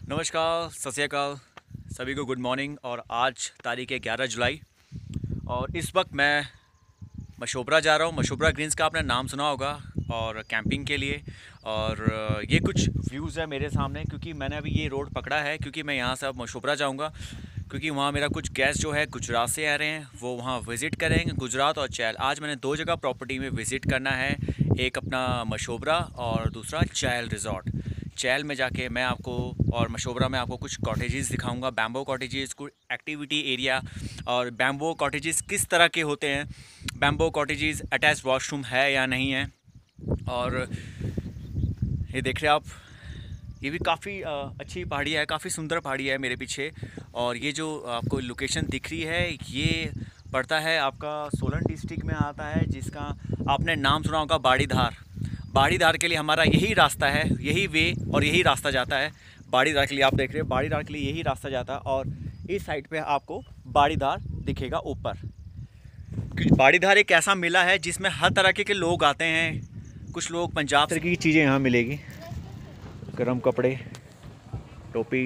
नमस्कार, सत श्री अकाल, सभी को गुड मॉर्निंग। और आज तारीख है 11 जुलाई और इस वक्त मैं मशोबरा जा रहा हूँ। मशोबरा ग्रीन्स का आपने नाम सुना होगा और कैंपिंग के लिए। और ये कुछ व्यूज़ है मेरे सामने, क्योंकि मैंने अभी ये रोड पकड़ा है क्योंकि मैं यहाँ से अब मशोबरा जाऊँगा, क्योंकि वहाँ मेरा कुछ गेस्ट जो है गुजरात से आ रहे हैं, वो वहाँ विज़िट करेंगे, गुजरात और चैल। आज मैंने दो जगह प्रॉपर्टी में विज़िट करना है, एक अपना मशोबरा और दूसरा चैल रिज़ॉर्ट। चैल में जाके मैं आपको और मशोबरा में आपको कुछ कॉटेजेस दिखाऊंगा, बैम्बो कॉटेजेस, कुछ एक्टिविटी एरिया। और बैम्बो कॉटेजेस किस तरह के होते हैं, बैम्बो कॉटेजेस अटैच वॉशरूम है या नहीं है। और ये देख रहे हैं आप, ये भी काफ़ी अच्छी पहाड़ियाँ है, काफ़ी सुंदर पहाड़ियाँ है मेरे पीछे। और ये जो आपको लोकेशन दिख रही है, ये पड़ता है आपका सोलन डिस्ट्रिक्ट में आता है, जिसका आपने नाम सुना होगा बाड़ीधार। बाड़ीधार के लिए हमारा यही रास्ता है, यही वे और यही रास्ता जाता है बाड़ीधार के लिए। आप देख रहे हैं बाड़ीधार के लिए यही रास्ता जाता है। और इस साइड पे आपको बाड़ीधार दिखेगा ऊपर, क्योंकि बाड़ीधार एक ऐसा मेला है जिसमें हर तरह के लोग आते हैं। कुछ लोग पंजाब तरह की चीज़ें यहाँ मिलेगी, गर्म कपड़े, टोपी,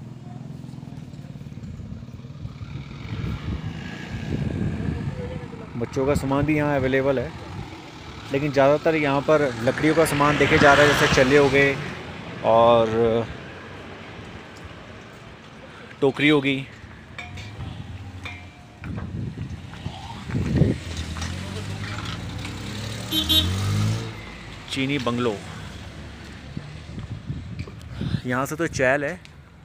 बच्चों का सामान भी यहाँ अवेलेबल है। लेकिन ज़्यादातर यहाँ पर लकड़ियों का सामान देखे जा रहा है, जैसे चल्ले हो गए और टोकरी होगी। चीनी बंगलो, यहाँ से तो चैल है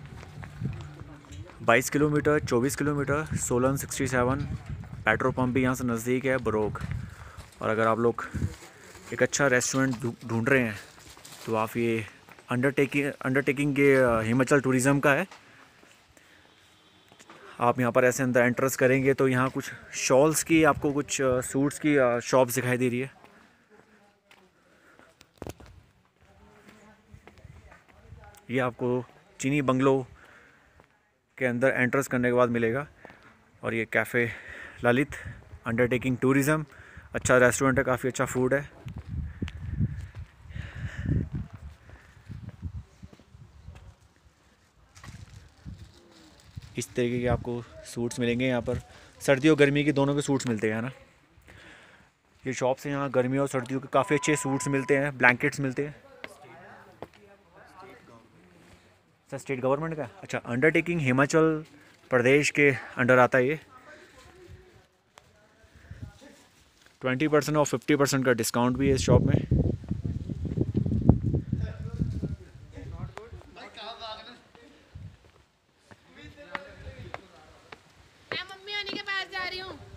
22 kilometre, 24 kilometre, Solan 67। Petrol pump भी यहाँ से नज़दीक है, बरोग। और अगर आप लोग एक अच्छा रेस्टोरेंट ढूंढ रहे हैं तो आप ये अंडरटेकिंग ये हिमाचल टूरिज़म का है। आप यहाँ पर ऐसे अंदर एंट्रेंस करेंगे तो यहाँ कुछ शॉल्स की, आपको कुछ सूट्स की शॉप्स दिखाई दे रही है। ये आपको चीनी बंगलो के अंदर एंट्रेंस करने के बाद मिलेगा। और ये कैफ़े ललित अंडरटेकिंग टूरिज़म, अच्छा रेस्टोरेंट है, काफ़ी अच्छा फूड है। इस तरीके के आपको सूट्स मिलेंगे यहाँ पर, सर्दी और गर्मी के दोनों के सूट्स मिलते हैं ना। ये शॉप से यहाँ गर्मी और सर्दियों के काफ़ी अच्छे सूट्स मिलते हैं, ब्लैंकेट्स मिलते हैं। सर स्टेट गवर्नमेंट का, अच्छा, अंडरटेकिंग हिमाचल प्रदेश के अंडर आता है ये। 20% और 50% का डिस्काउंट भी है इस शॉप में। मैं मम्मी होनी के पास जा रही हूँ।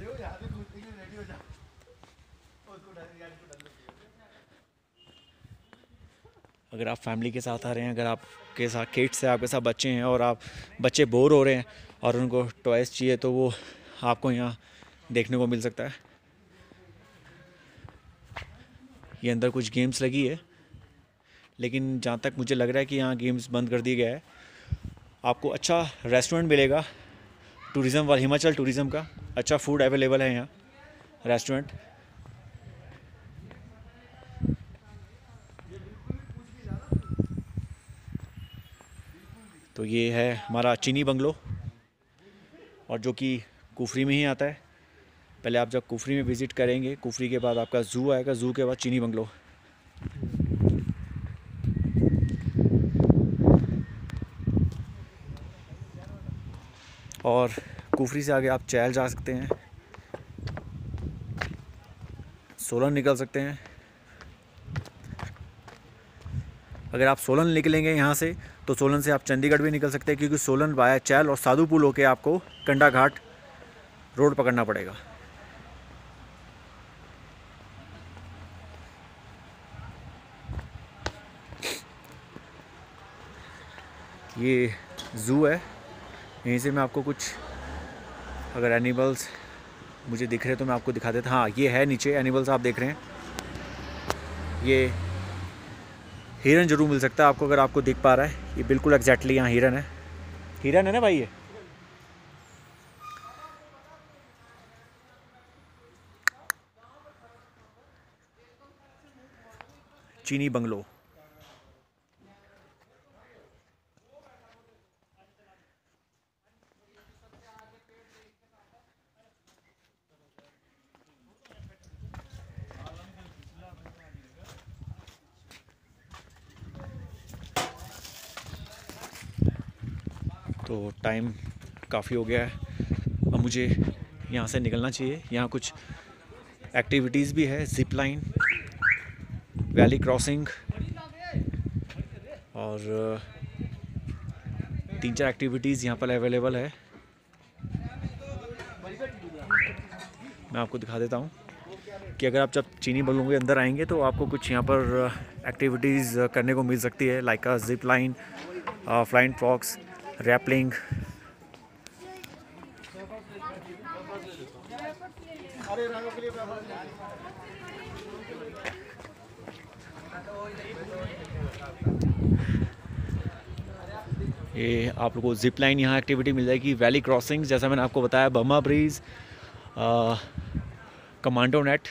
अगर आप फैमिली के साथ आ रहे हैं, अगर आपके साथ किड्स है, आपके साथ बच्चे हैं और आप बच्चे बोर हो रहे हैं और उनको टॉयज़ चाहिए, तो वो आपको यहाँ देखने को मिल सकता है। ये अंदर कुछ गेम्स लगी है, लेकिन जहाँ तक मुझे लग रहा है कि यहाँ गेम्स बंद कर दिया गया है। आपको अच्छा रेस्टोरेंट मिलेगा टूरिज़म वाला, हिमाचल टूरिज़म का। अच्छा फूड अवेलेबल है यहाँ रेस्टोरेंट। तो ये है हमारा चीनी बंगलो, और जो कि कुफरी में ही आता है। पहले आप जब कुफरी में विज़िट करेंगे, कुफरी के बाद आपका ज़ू आएगा, ज़ू के बाद चीनी बंगलो। और कुफरी से आगे आप चैल जा सकते हैं, सोलन निकल सकते हैं। अगर आप सोलन निकलेंगे यहाँ से तो सोलन से आप चंडीगढ़ भी निकल सकते हैं, क्योंकि सोलन वाया चैल और साधु पुल होके आपको कंडा घाट रोड पकड़ना पड़ेगा। ये ज़ू है, यहीं से मैं आपको कुछ अगर एनिमल्स मुझे दिख रहे तो मैं आपको दिखा देता। हाँ, ये है नीचे एनिमल्स आप देख रहे हैं। ये हिरन जरूर मिल सकता है आपको, अगर आपको दिख पा रहा है। ये बिल्कुल एग्जैक्टली यहाँ हिरन है, हिरन है ना भाई। ये चीनी बंगलो। तो टाइम काफ़ी हो गया है, अब मुझे यहाँ से निकलना चाहिए। यहाँ कुछ एक्टिविटीज़ भी है, ज़िप लाइन, वैली क्रॉसिंग और 3-4 एक्टिविटीज़ यहाँ पर अवेलेबल है। मैं आपको दिखा देता हूँ कि अगर आप जब चीनी बंगलों के अंदर आएंगे तो आपको कुछ यहाँ पर एक्टिविटीज़ करने को मिल सकती है, like a zip line, flying fox, rappelling. ये आप लोगों को ज़िप लाइन यहाँ एक्टिविटी मिल जाएगी, वैली क्रॉसिंग जैसा मैंने आपको बताया, बर्मा ब्रीज, कमांडो नेट।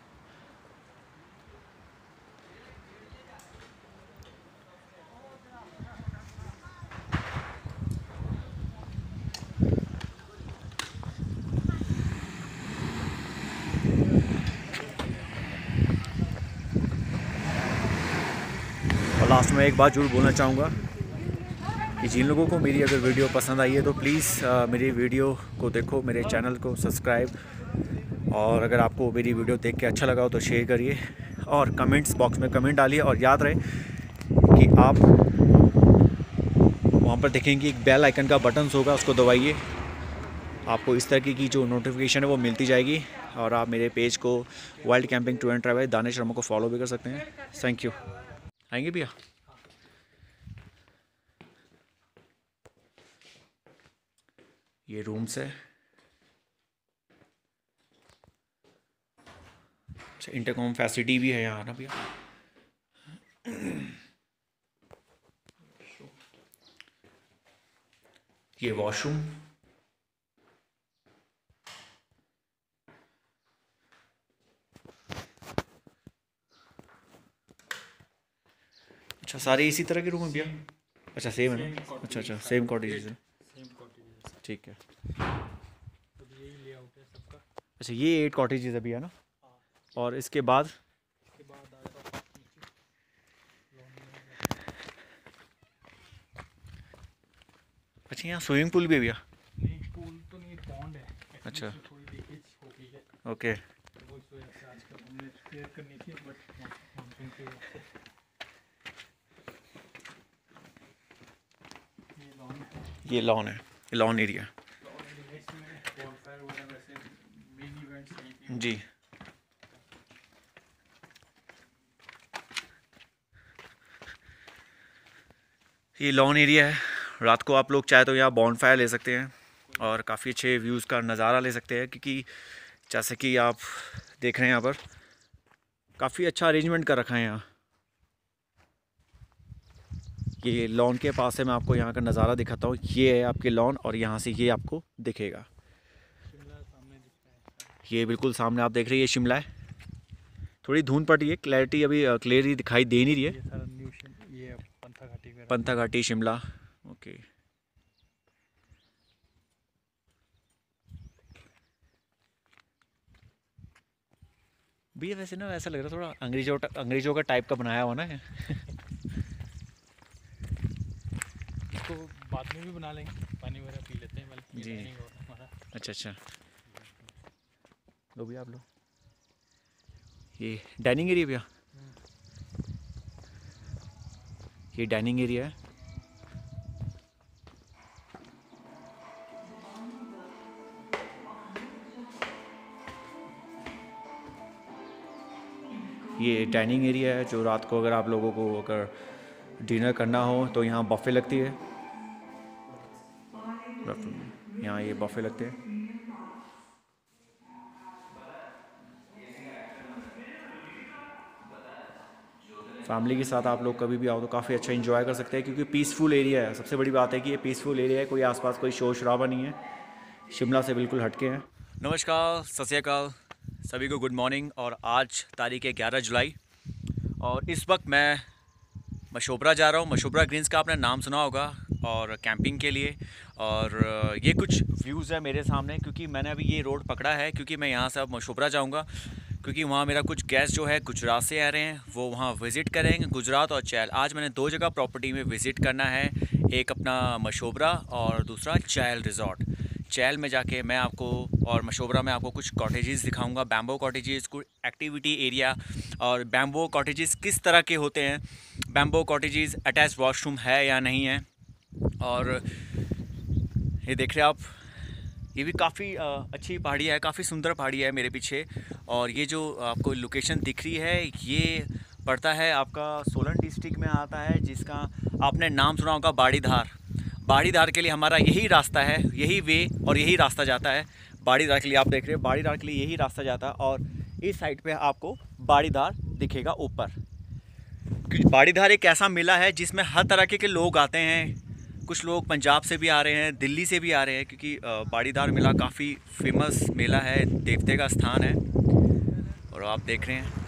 और लास्ट में एक बात जरूर बोलना चाहूँगा कि जिन लोगों को मेरी अगर वीडियो पसंद आई है तो प्लीज़ मेरी वीडियो को देखो, मेरे चैनल को सब्सक्राइब, और अगर आपको मेरी वीडियो देख के अच्छा लगा हो तो शेयर करिए और कमेंट्स बॉक्स में कमेंट डालिए। और याद रहे कि आप वहाँ पर देखेंगे एक बेल आइकन का बटन होगा, उसको दबाइए, आपको इस तरह की जो नोटिफिकेशन है वो मिलती जाएगी। और आप मेरे पेज को wild camping tour and travel Danish Sharma को फॉलो भी कर सकते हैं। Thank you. आएंगे भैया? ये रूम्स है। अच्छा, इंटरकॉम फैसिलिटी भी है यहाँ ना भैया? ये वॉशरूम, अच्छा सारे इसी तरह के रूम है भैया? अच्छा सेम है ना? अच्छा अच्छा, सेम कॉटेजेस है, ठीक है। अच्छा ये 8 कॉटेजेस अभी है ना? और इसके बाद अच्छा यहाँ स्विमिंग पूल भी है भैया? नहीं, पूल तो नहीं, पॉन्ड है। अच्छा थोड़ी लीकेज हो गई है, ओके। वो इस वजह से आजकल हमने रिपेयर करनी थी, बट मानसून की वजह से। ये लॉन है, ये लॉन एरिया है जी। ये लॉन एरिया है, रात को आप लोग चाहे तो यहाँ बॉनफायर ले सकते हैं और काफ़ी अच्छे व्यूज़ का नज़ारा ले सकते हैं, क्योंकि जैसे कि आप देख रहे हैं यहाँ पर काफ़ी अच्छा अरेंजमेंट कर रखा है यहाँ। ये लॉन के पास है, मैं आपको यहाँ का नज़ारा दिखाता हूँ। ये है आपके लॉन और यहाँ से ये आपको दिखेगा, ये बिल्कुल सामने आप देख रहे हैं, ये शिमला है। थोड़ी धुंध पड़ रही है, क्लैरिटी अभी क्लियर दिखाई दे नहीं रही है। ये पंथा घाटी शिमला, ओके। भैया वैसे ना ऐसा लग रहा है थोड़ा अंग्रेजों का टाइप का बनाया हुआ ना है। इसको बाद में भी बना लेंगे, पानी वगैरह पी लेते हैं बल्कि जी। हमारा। अच्छा अच्छा, लो भैया आप लो। ये डाइनिंग एरिया भैया, ये डाइनिंग एरिया है। ये डाइनिंग एरिया है, जो रात को अगर आप लोगों को अगर डिनर करना हो तो यहाँ बफ़े लगती है, यहाँ ये बफ़े लगते हैं। फैमिली के साथ आप लोग कभी भी आओ तो काफ़ी अच्छा एंजॉय कर सकते हैं, क्योंकि पीसफुल एरिया है। सबसे बड़ी बात है कि ये पीसफुल एरिया है, कोई आसपास कोई शोर शराबा नहीं है, शिमला से बिल्कुल हटके हैं। नमस्कार, सत श्री अकाल, सभी को गुड मॉर्निंग। और आज तारीख है 11 जुलाई और इस वक्त मैं मशोबरा जा रहा हूँ। मशोबरा ग्रीन्स का आपने नाम सुना होगा और कैंपिंग के लिए। और ये कुछ व्यूज़ है मेरे सामने, क्योंकि मैंने अभी ये रोड पकड़ा है, क्योंकि मैं यहाँ से अब मशोबरा जाऊँगा, क्योंकि वहाँ मेरा कुछ गेस्ट जो है गुजरात से आ रहे हैं, वो वहाँ विज़िट करेंगे, गुजरात और चैल। आज मैंने 2 जगह प्रॉपर्टी में विज़िट करना है। एक अपना मशोबरा और दूसरा चैल रिज़ॉर्ट। चैल में जाके मैं आपको और मशोबरा में आपको कुछ कॉटेजेस दिखाऊंगा, बैम्बो कॉटेजेस, कुछ एक्टिविटी एरिया और बैम्बो कॉटेजेस किस तरह के होते हैं, बैम्बो कॉटेजेस अटैच वॉशरूम है या नहीं है। और ये देख रहे हैं आप, ये भी काफ़ी अच्छी पहाड़ी है, काफ़ी सुंदर पहाड़ी है मेरे पीछे। और ये जो आपको लोकेशन दिख रही है ये पड़ता है आपका सोलन डिस्ट्रिक्ट में आता है, जिसका आपने नाम सुना होगा बाड़ीधार। बाड़ीधार के लिए हमारा यही रास्ता है, यही वे और यही रास्ता जाता है बाड़ीधार के लिए। आप देख रहे हैं बाड़ीधार के लिए यही रास्ता जाता है और इस साइड पे आपको बाड़ीधार दिखेगा ऊपर। बाड़ीधार एक ऐसा मेला है जिसमें हर तरह के लोग आते हैं। कुछ लोग पंजाब से भी आ रहे हैं, दिल्ली से भी आ रहे हैं, क्योंकि बाड़ीधार मेला काफ़ी फेमस मेला है, देवते का स्थान है। और आप देख रहे हैं